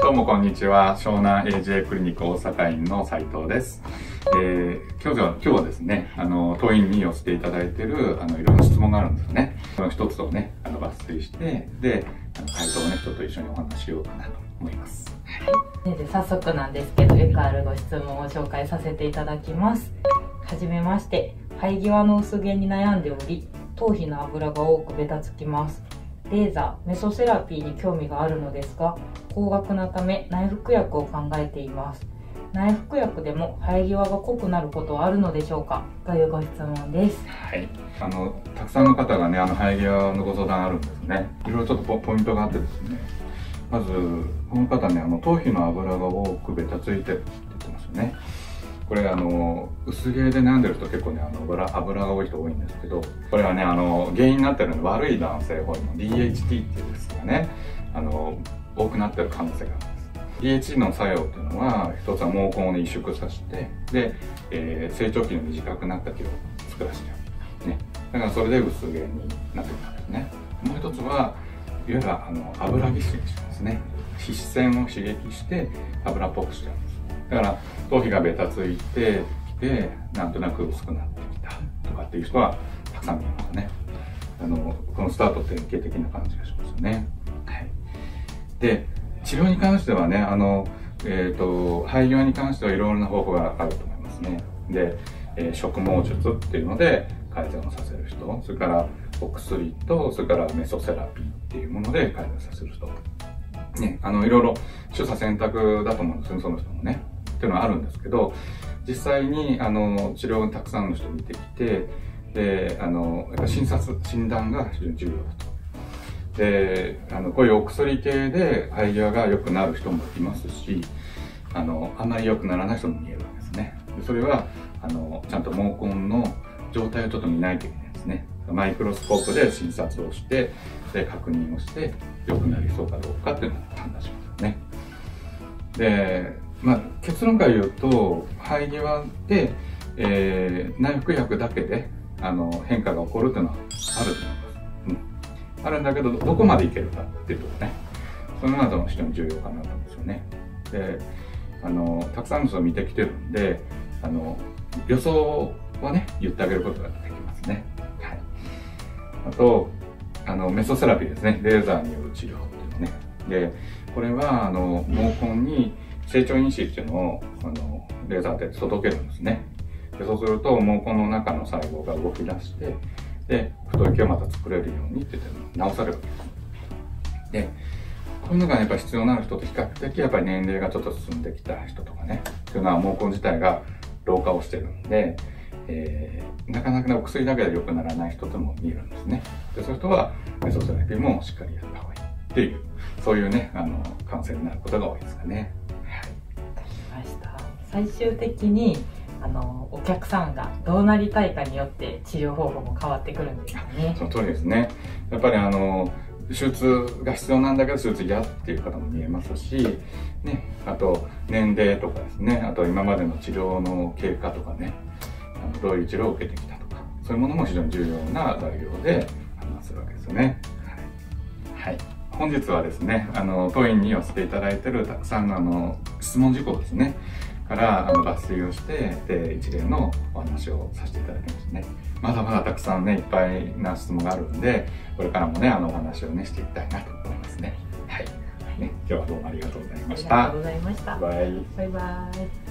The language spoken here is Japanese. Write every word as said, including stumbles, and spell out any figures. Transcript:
どうもこんにちは。湘南 エージェー クリニック大阪院の斉藤です。えー、今日は今日はですね、あの当院に寄せていただいているあのいろんな質問があるんですよね。その一つをね、あの抜粋してで、あの回答をねちょっと一緒にお話ししようかなと思います。 はい、で早速なんですけど、よくあるご質問を紹介させていただきます。はじめまして。生え際の薄毛に悩んでおり、頭皮の脂が多くべたつきます。レーザー、メソセラピーに興味があるのですが、高額なため内服薬を考えています。内服薬でも生え際が濃くなることはあるのでしょうか、というご質問です。 はい、あのたくさんの方がね、あの生え際のご相談あるんですね。いろいろちょっと ポ, ポイントがあってですね、まずこの方ね、あの頭皮の脂が多くべたついてるって言ってますよね。これあの薄毛で悩んでる人結構ね、あの 油, 油が多い人多いんですけど、これはね、あの原因になってるのは悪い男性ホルモン ディーエイチティー っていうですがね、あの多くなってる可能性があるんです。 ディーエイチティー の作用っていうのは、一つは毛根を、ね、萎縮させて、で、えー、成長期の短くなった毛を作らせちゃう、ね、だからそれで薄毛になってくるんですね。もう一つは、いわゆるあの油ぎっしりしてますね。皮脂腺を刺激して油っぽくしちゃうんです。だから頭皮がべたついてきて、なんとなく薄くなってきたとかっていう人はたくさん見えますね。あのこのスタート典型的な感じがしますよね。はい、で治療に関してはね、あの、えーと、生え際に関してはいろいろな方法があると思いますね。で、えー、植毛術っていうので改善をさせる人、それからお薬と、それからメソセラピーっていうもので改善させる人、ね、あのいろいろ取捨選択だと思うんですよね、その人もね。っていうのはあるんですけど、実際にあの治療をたくさんの人見てきて、であのやっぱ診察診断が非常に重要だと。であのこういうお薬系で生え際が良くなる人もいますし、あのあんまり良くならない人も見えるんですね。でそれはあのちゃんと毛根の状態をちょっと見ないといけないですね。マイクロスコープで診察をして、で確認をして良くなりそうかどうかっていうのを判断しますよね。でまあ、結論から言うと、生え際で、えー、内服薬だけであの変化が起こるというのはあると思います。うん、あるんだけど、どこまでいけるかっていうところね、その後も非常に重要かなと思うんですよね。であのたくさんの人を見てきてるんで、あの予想はね言ってあげることができますね。はい、あとあのメソセラピーですね、レーザーによる治療っていうのね。でこれはあの毛根に成長因子っていうのをあのレーザーで届けるんですね。でそうすると毛根の中の細胞が動き出して、で太い毛をまた作れるようにって言って直されるわけです。でこういうのがやっぱり必要なる人と比較的やっぱり年齢がちょっと進んできた人とかね、というのは毛根自体が老化をしてるんで、えー、なかなか、ね、お薬だけで良くならない人とも見えるんですね。でそういう人はメソセラピーもしっかりやった方がいいっていう、そういうね、あの感染になることが多いですかね。 最終的にあのお客さんがどうなりたいかによって治療方法も変わってくるんですよね。 その通りですね。やっぱりあの手術が必要なんだけど手術嫌っていう方も見えますし、ね、あと年齢とかですね、あと今までの治療の経過とかね、あのどういう治療を受けてきたとか、そういうものも非常に重要な材料で判断するわけですよね。はい、はい、本日はですね、あの当院に寄せていただいているたくさんのあの質問事項ですねからあの抜粋をして、で一例のお話をさせていただきますね。まだまだたくさんね、いっぱいな質問があるんで、これからもね、あのお話をねしていきたいなと思いますね。はい。ね、今日はどうもありがとうございました。 ありがとうございました。 バイバイ。 バイバイ。